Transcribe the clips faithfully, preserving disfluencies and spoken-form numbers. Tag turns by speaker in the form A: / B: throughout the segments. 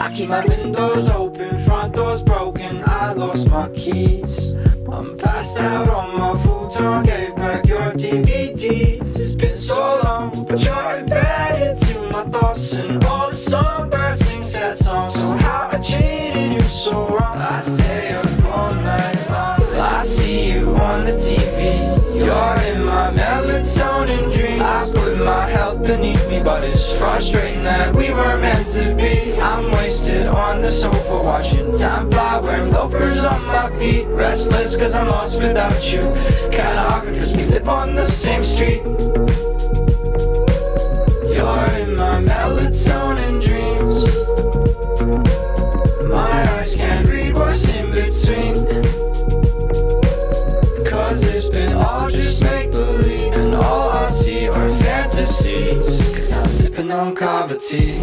A: I keep my windows open, front doors broken, I lost my keys. I'm passed out on my futon, gave back your D V Ds. It's been so long, but you're embedded to my thoughts, and all the songbirds sing sad songs. So how I treated you so wrong, I stay up all night long. I see you on the T V, you're in my melatonin dreams. I put my health beneath me, but it's frustrating that we were meant to be. I'm wasted on the sofa, watching time fly, wearing loafers on my feet. Restless cause I'm lost without you, kinda awkward cause we live on the same street. You're in my melatonin dreams. My eyes can't read what's in between, cause it's been all just make-believe, and all I see are fantasies, cause I'm sipping on cavity.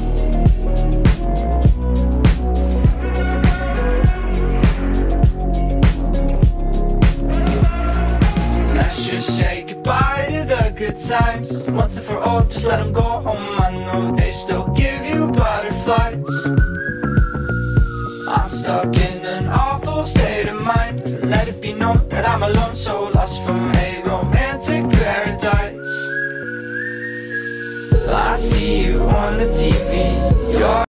A: Let's just say goodbye to the good times, once and for all, just let them go home. I know they still give you butterflies. I'm stuck in an awful state of mind. Let it be known that I'm alone, so lost from a romantic paradise. I see you on the T V, you're